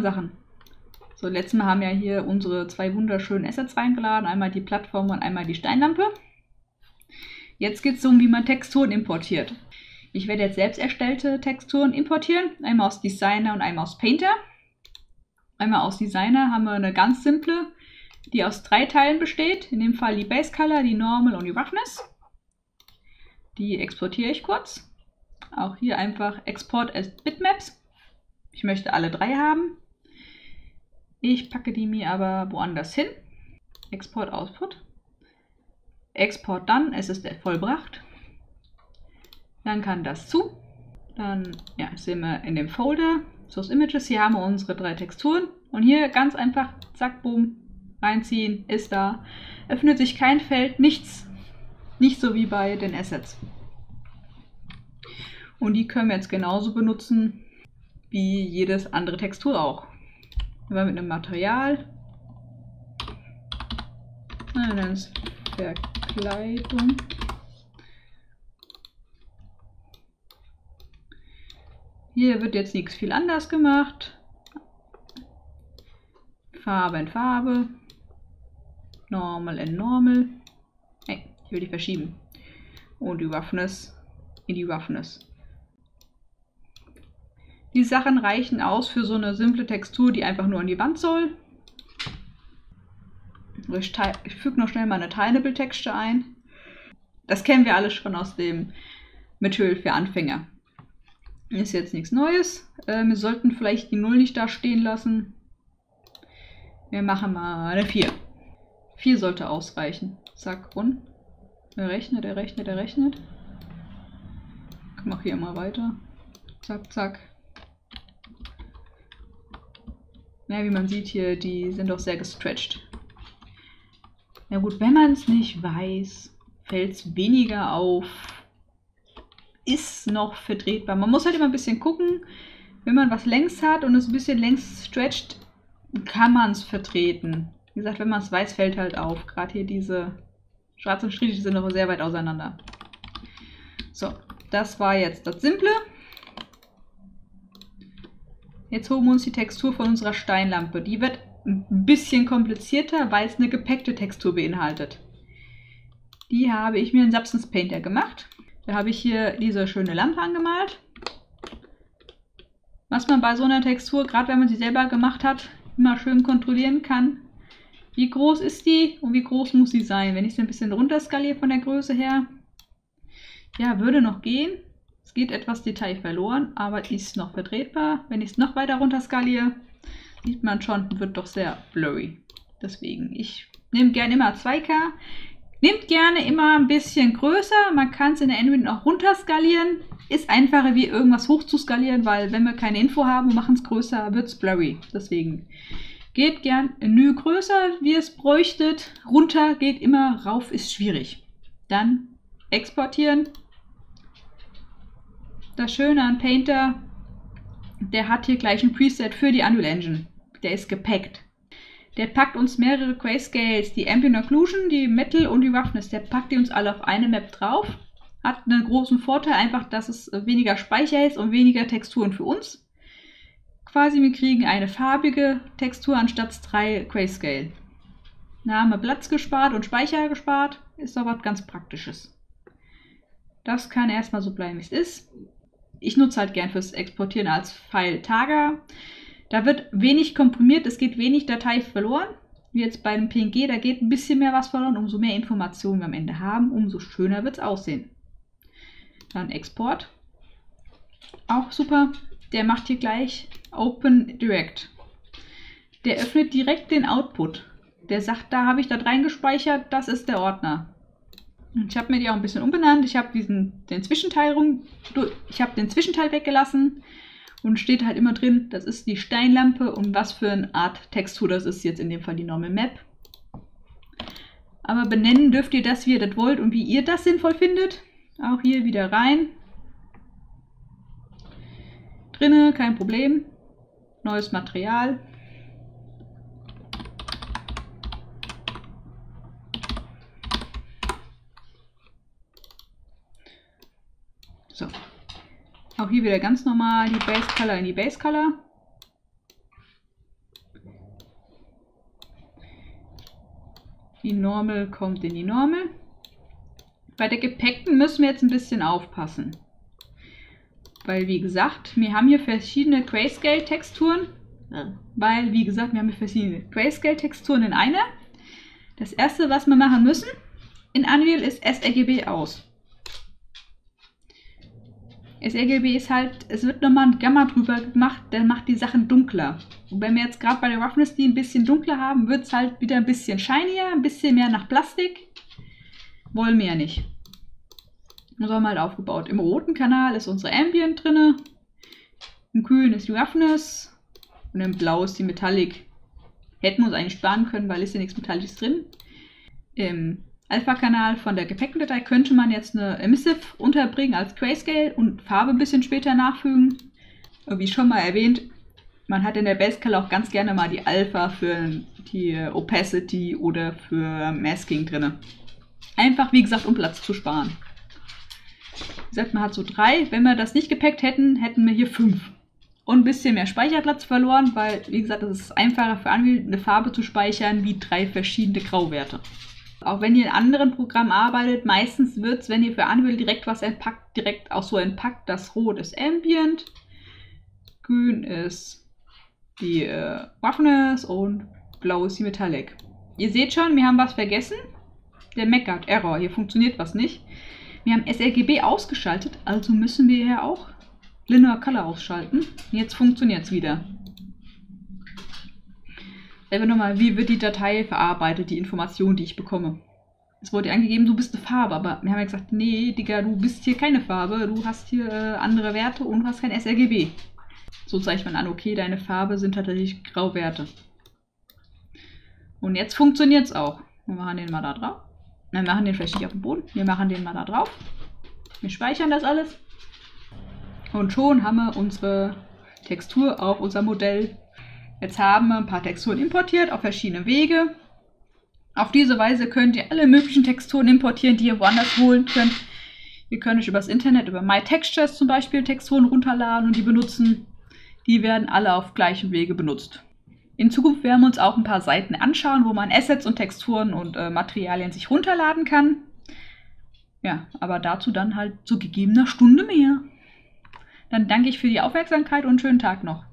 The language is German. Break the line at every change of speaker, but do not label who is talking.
sparen Sachen. So, letztes Mal haben ja hier unsere 2 wunderschönen Assets reingeladen. Einmal die Plattform und einmal die Steinlampe. Jetzt geht es um, wie man Texturen importiert. Ich werde jetzt selbst erstellte Texturen importieren. Einmal aus Designer und einmal aus Painter. Einmal aus Designer haben wir eine ganz simple, die aus 3 Teilen besteht. In dem Fall die Base Color, die Normal und die Roughness. Die exportiere ich kurz. Auch hier einfach Export as Bitmaps. Ich möchte alle 3 haben. Ich packe die mir aber woanders hin. Export Output. Export dann, es ist vollbracht. Dann kann das zu. Dann ja, sind wir in dem Folder Source Images. Hier haben wir unsere 3 Texturen. Und hier ganz einfach, zack, boom, reinziehen, ist da. Öffnet sich kein Feld, nichts. Nicht so wie bei den Assets. Und die können wir jetzt genauso benutzen wie jedes andere Textur auch. Aber mit einem Material. Dann ist Verkleidung. Hier wird jetzt nichts viel anders gemacht. Farbe in Farbe. Normal in Normal. Hey, ich will die verschieben. Und die Roughness in die Roughness. Die Sachen reichen aus für so eine simple Textur, die einfach nur an die Wand soll. Ich füge noch schnell mal eine Tileable Texture ein. Das kennen wir alle schon aus dem Material für Anfänger. Ist jetzt nichts Neues. Wir sollten vielleicht die 0 nicht da stehen lassen. Wir machen mal eine 4. 4 sollte ausreichen. Zack, rund. Er rechnet. Ich mache hier mal weiter. Zack, zack. Ja, wie man sieht hier, die sind doch sehr gestretched. Ja gut, wenn man es nicht weiß, fällt es weniger auf. Ist noch vertretbar. Man muss halt immer ein bisschen gucken, wenn man was längs hat und es ein bisschen längs stretcht, kann man es vertreten. Wie gesagt, wenn man es weiß, fällt halt auf. Gerade hier diese schwarzen Striche, die sind noch sehr weit auseinander. So, das war jetzt das Simple. Jetzt holen wir uns die Textur von unserer Steinlampe. Die wird ein bisschen komplizierter, weil es eine gepackte Textur beinhaltet. Die habe ich mir in Substance Painter gemacht. Da habe ich hier diese schöne Lampe angemalt. Was man bei so einer Textur, gerade wenn man sie selber gemacht hat, immer schön kontrollieren kann. Wie groß ist die und wie groß muss sie sein? Wenn ich sie ein bisschen runterskaliere von der Größe her, ja, würde noch gehen. Es geht etwas Detail verloren, aber ist noch vertretbar. Wenn ich es noch weiter runterskaliere, sieht man schon, wird doch sehr blurry. Deswegen, ich nehme gerne immer 2K. Nehmt gerne immer ein bisschen größer. Man kann es in der Engine auch runterskalieren. Ist einfacher wie irgendwas hochzuskalieren, weil wenn wir keine Info haben und machen es größer, wird es blurry. Deswegen geht gern nü größer, wie es bräuchtet. Runter geht immer, rauf ist schwierig. Dann exportieren. Das Schöne an Painter, der hat hier gleich ein Preset für die Unreal Engine. Der ist gepackt. Der packt uns mehrere Grayscales, die Ambient Occlusion, die Metal und die Roughness. Der packt die uns alle auf eine Map drauf. Hat einen großen Vorteil einfach, dass es weniger Speicher ist und weniger Texturen für uns. Quasi wir kriegen eine farbige Textur anstatt 3 Grayscale. Da haben wir Platz gespart und Speicher gespart. Ist doch was ganz Praktisches. Das kann erstmal so bleiben, wie es ist. Ich nutze halt gern fürs Exportieren als File Targa. Da wird wenig komprimiert, es geht wenig Datei verloren. Wie jetzt bei dem PNG, da geht ein bisschen mehr was verloren. Umso mehr Informationen wir am Ende haben, umso schöner wird es aussehen. Dann Export. Auch super. Der macht hier gleich Open Direct. Der öffnet direkt den Output. Der sagt, da habe ich das reingespeichert, das ist der Ordner. Ich habe mir die auch ein bisschen umbenannt. Ich habe den Zwischenteil weggelassen und steht halt immer drin, das ist die Steinlampe und was für eine Art Textur das ist, jetzt in dem Fall die Normal Map. Aber benennen dürft ihr das, wie ihr das wollt und wie ihr das sinnvoll findet. Auch hier wieder rein. Drinne, kein Problem. Neues Material. So. Auch hier wieder ganz normal die Base Color in die Base Color. Die Normal kommt in die Normal. Bei der gepackten müssen wir jetzt ein bisschen aufpassen. Weil, wie gesagt, wir haben hier verschiedene Grayscale-Texturen. Weil, wie gesagt, wir haben hier verschiedene Grayscale-Texturen in einer. Das erste, was wir machen müssen in Unreal, ist sRGB aus. sRGB ist halt, es wird nochmal ein Gamma drüber gemacht, der macht die Sachen dunkler. Und wenn wir jetzt gerade bei der Roughness die ein bisschen dunkler haben, wird es halt wieder ein bisschen shinier, ein bisschen mehr nach Plastik. Wollen wir ja nicht. So haben wir halt aufgebaut. Im roten Kanal ist unsere Ambient drin, im grünen ist die Roughness und im blau ist die Metallic. Hätten wir uns eigentlich sparen können, weil ist ja nichts Metallisches drin. Im Alpha-Kanal von der gepackten Datei könnte man jetzt eine Emissive unterbringen als Grayscale und Farbe ein bisschen später nachfügen. Wie schon mal erwähnt, man hat in der Base-Color auch ganz gerne mal die Alpha für die Opacity oder für Masking drin. Einfach, wie gesagt, um Platz zu sparen. Wie gesagt, man hat so 3. Wenn wir das nicht gepackt hätten, hätten wir hier 5. Und ein bisschen mehr Speicherplatz verloren, weil, wie gesagt, es ist einfacher für Unreal, eine Farbe zu speichern, wie 3 verschiedene Grauwerte. Auch wenn ihr in anderen Programmen arbeitet, meistens wird es, wenn ihr für Unreal direkt was entpackt, direkt auch so entpackt, dass Rot ist Ambient, Grün ist die Roughness und Blau ist die Metallic. Ihr seht schon, wir haben was vergessen. Der meckert, Error, hier funktioniert was nicht. Wir haben sRGB ausgeschaltet, also müssen wir hier auch Linear Color ausschalten. Jetzt funktioniert es wieder. Selber nochmal, wie wird die Datei verarbeitet, die Information, die ich bekomme. Es wurde angegeben, du bist eine Farbe, aber wir haben ja gesagt, nee, Digga, du bist hier keine Farbe, du hast hier andere Werte und du hast kein sRGB. So zeigt man an, okay, deine Farbe sind tatsächlich Grauwerte. Und jetzt funktioniert es auch. Wir machen den mal da drauf. Wir machen den vielleicht nicht auf dem Boden, wir machen den mal da drauf. Wir speichern das alles. Und schon haben wir unsere Textur auf unser Modell. Jetzt haben wir ein paar Texturen importiert auf verschiedene Wege. Auf diese Weise könnt ihr alle möglichen Texturen importieren, die ihr woanders holen könnt. Ihr könnt euch übers Internet, über MyTextures zum Beispiel, Texturen runterladen und die benutzen. Die werden alle auf gleichem Wege benutzt. In Zukunft werden wir uns auch ein paar Seiten anschauen, wo man Assets und Texturen und Materialien sich runterladen kann. Ja, aber dazu dann halt zu gegebener Stunde mehr. Dann danke ich für die Aufmerksamkeit und einen schönen Tag noch.